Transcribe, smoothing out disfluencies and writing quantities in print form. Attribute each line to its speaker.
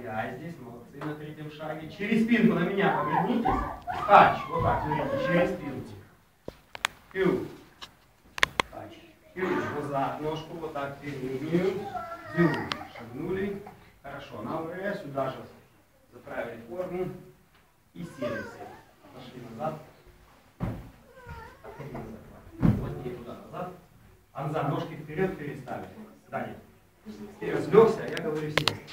Speaker 1: Я здесь, молодцы, на третьем шаге. Через спинку на меня повернитесь. Тач, вот так, смотрите, через спинку. Хью. Тач. Хью. Назад ножку, вот так, переднюю. Хью. Шагнули. Хорошо, на УР сюда же заправили форму. И сели все. Пошли назад. Отходи назад. Вот не туда, назад. А назад ножки вперед переставили. Далее. Вперед легся, я говорю сел.